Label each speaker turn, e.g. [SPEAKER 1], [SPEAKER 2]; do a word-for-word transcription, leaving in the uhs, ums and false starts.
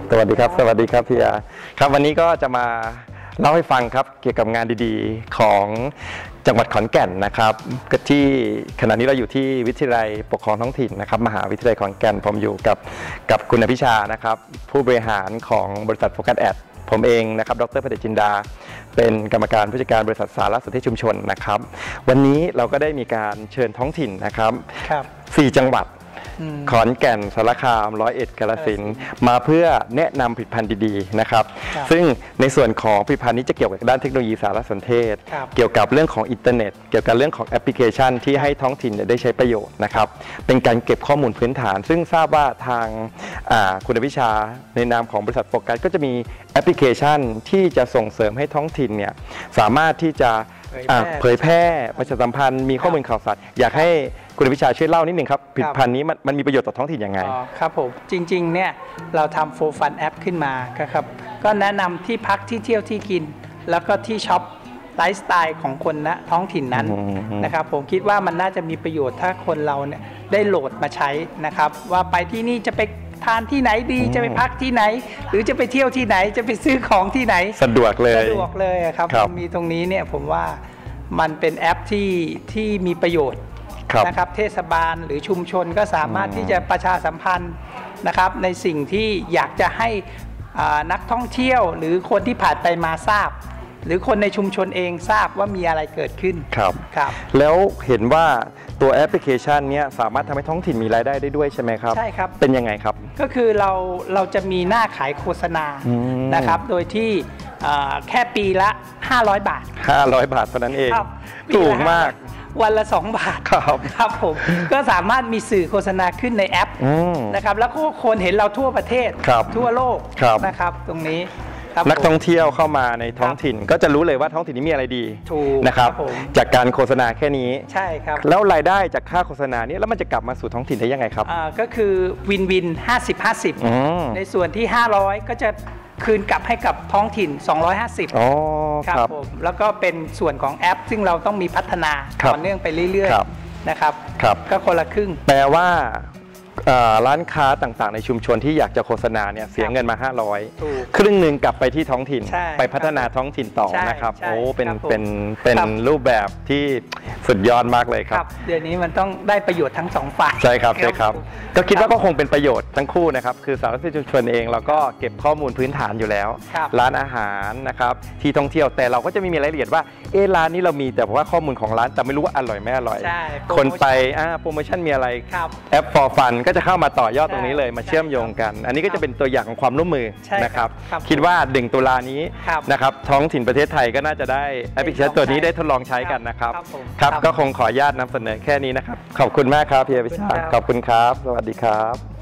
[SPEAKER 1] สวัสดีครับสวัสดีครับพี่อาครับวันนี้ก็จะมาเล่าให้ฟังครับเกี่ยวกับงานดีๆของจังหวัดขอนแก่นนะครับที่ขณะนี้เราอยู่ที่วิทยาลัยปกครองท้องถิ่นนะครับมหาวิทยาลัยขอนแก่นผมอยู่กับกับคุณอภิชานะครับผู้บริหารของบริษัทโฟกัสแอดผมเองนะครับดร.พเดชจินดาเป็นกรรมการผู้จัดการบริษัทสารสนเทศชุมชนนะครับวันนี้เราก็ได้มีการเชิญท้องถิ่นนะครับสี่จังหวัดขอนแก่นสารคามร้อยเอ็ดกาฬสินธุ์มาเพื่อแนะนำผลิตภัณฑ์ดีๆนะครับซึ่งในส่วนของผลิตภัณฑ์นี้จะเกี่ยวกับด้านเทคโนโลยีสารสนเทศเกี่ยวกับเรื่องของอินเทอร์เน็ตเกี่ยวกับเรื่องของแอปพลิเคชันที่ให้ท้องถิ่นได้ใช้ประโยชน์นะครับเป็นการเก็บข้อมูลพื้นฐานซึ่งทราบว่าทางคุณอภิชาในนามของบริษัทโฟกัสก็จะมีแอปพลิเคชันที่จะส่งเสริมให้ท้องถิ่นเนี่ยสามารถที่จะเผยแพร่ประชาสัมพันธ์มีข้อมูลข่าวสารอยากให้คุณอภิชาช่วยเล่านิดนึงครับผลิตภัณฑ์นี้มันมันมีประโยชน์ต่อท้องถิ่นยังไง
[SPEAKER 2] ครับผมจริงๆเนี่ยเราทำโฟฟันแอปขึ้นมาครับก็แนะนำที่พักที่เที่ยวที่กินแล้วก็ที่ช็อปไลฟ์สไตล์ของคนณท้องถิ่นนั้นนะครับผมคิดว่ามันน่าจะมีประโยชน์ถ้าคนเราเนี่ยได้โหลดมาใช้นะครับว่าไปที่นี่จะไปทานที่ไหนดีจะไปพักที่ไหนหรือจะไปเที่ยวที่ไหนจะไปซื้อของที่ไหน
[SPEAKER 1] สะดวกเลย
[SPEAKER 2] สะดวกเลยครับมีตรงนี้เนี่ยผมว่ามันเป็นแอปที่ที่มีประโยชน์นะครับเทศบาลหรือชุมชนก็สามารถที่จะประชาสัมพันธ์นะครับในสิ่งที่อยากจะให้นักท่องเที่ยวหรือคนที่ผ่านไปมาทราบหรือคนในชุมชนเองทราบว่ามีอะไรเกิดขึ้น
[SPEAKER 1] ครับครับแล้วเห็นว่าตัวแอปพลิเคชันนี้สามารถทำให้ท้องถิ่นมีรายได้ได้ด้วยใช่ไหมครับ
[SPEAKER 2] ใช่ครับ
[SPEAKER 1] เป็นยังไงครับ
[SPEAKER 2] ก็คือเราเราจะมีหน้าขายโฆษณานะครับโดยที่แค่ปีละห้าร้อยบาท
[SPEAKER 1] ห้าร้อยบาทเท่านั้นเองถูกมาก
[SPEAKER 2] วันละสองบาทครับครับผมก็สามารถมีสื่อโฆษณาขึ้นในแอปนะครับแล้วก็คนเห็นเราทั่วประเทศทั่วโลกนะครับตรงนี้
[SPEAKER 1] นักท่องเที่ยวเข้ามาในท้องถิ่นก็จะรู้เลยว่าท้องถิ่นนี้มีอะไรดีนะครับจากการโฆษณาแค่นี้
[SPEAKER 2] ใช่ครับ
[SPEAKER 1] แล้วรายได้จากค่าโฆษณานี้แล้วมันจะกลับมาสู่ท้องถิ่นได้ยังไงครับ
[SPEAKER 2] ก็คือวินวินห้าสิบ ห้าสิบในส่วนที่ห้าร้อยก็จะคืนกลับให้กับท้องถิ่นสองร้อยห้าสิบครับผมแล้วก็เป็นส่วนของแอปซึ่งเราต้องมีพัฒนาต่อเนื่องไปเรื่อยๆนะครับก็คนละครึ่ง
[SPEAKER 1] แปลว่าร้านค้าต่างๆในชุมชนที่อยากจะโฆษณาเนี่ยเสียเงินมาห้าร้อยครึ่งหนึ่งกลับไปที่ท้องถิ่นไปพัฒนาท้องถิ่นต่อนะครับโอ้เป็นเป็นเป็นรูปแบบที่สุดยอดมากเลยครับ
[SPEAKER 2] เดี๋ยวนี้มันต้องได้ประโยชน์ทั้งสองฝ่าย
[SPEAKER 1] ใช่ครับใช่ครับก็คิดว่าก็คงเป็นประโยชน์ทั้งคู่นะครับคือสารสนเทศชุมชนเองเราก็เก็บข้อมูลพื้นฐานอยู่แล้วร้านอาหารนะครับที่ท่องเที่ยวแต่เราก็จะไม่มีรายละเอียดว่าเออร้านนี้เรามีแต่ว่าข้อมูลของร้านแต่ไม่รู้ว่าอร่อยไม่อร่อยคนไปอ่าโปรโมชั่นมีอะไรแอป for fun ก็จะเข้ามาต่อยอดตรงนี้เลยมาเชื่อมโยงกันอันนี้ก็จะเป็นตัวอย่างของความร่วมมือนะครับคิดว่าหนึ่งตุลานี้นะครับท้องถิ่นประเทศไทยก็น่าจะได้แอปพลิเคชันตัวนี้ได้ทดลองใช้กันนะครับครับก็คงขออนุญาตนำเสนอแค่นี้นะครับขอบคุณมากครับพี่อภิชาติขอบคุณครับสวัสดีครับ